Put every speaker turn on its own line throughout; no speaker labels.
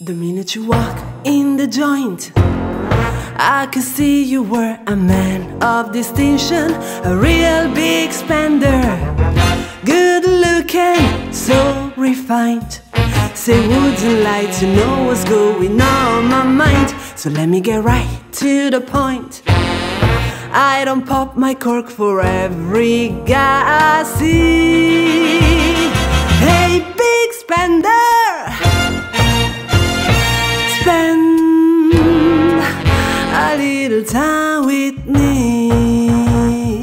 The minute you walk in the joint, I could see you were a man of distinction, a real big spender, good looking, so refined. Say wouldn't like to know what's going on my mind, so let me get right to the point. I don't pop my cork for every guy I see. Hey, big spender, spend a little time with me.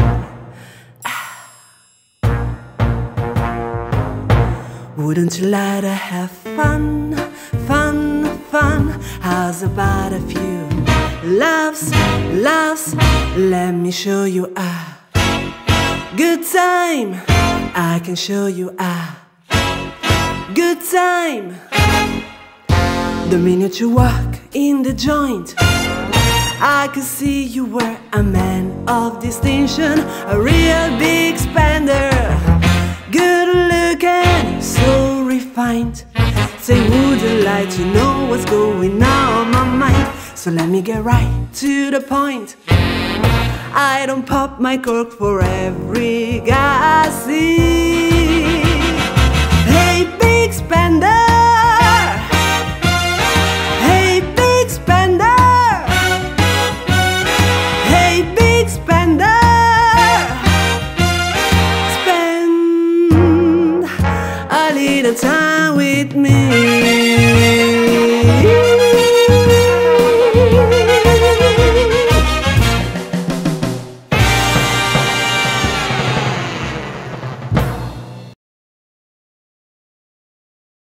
Wouldn't you like to have fun, fun, fun? How's about a few loves, loves? Let me show you a good time. I can show you a good time. The minute you walk in the joint, I could see you were a man of distinction, a real big spender, good looking, so refined. Say wouldn't like to know what's going on my mind, so let me get right to the point. I don't pop my cork for every guy I see. Hey, big spender,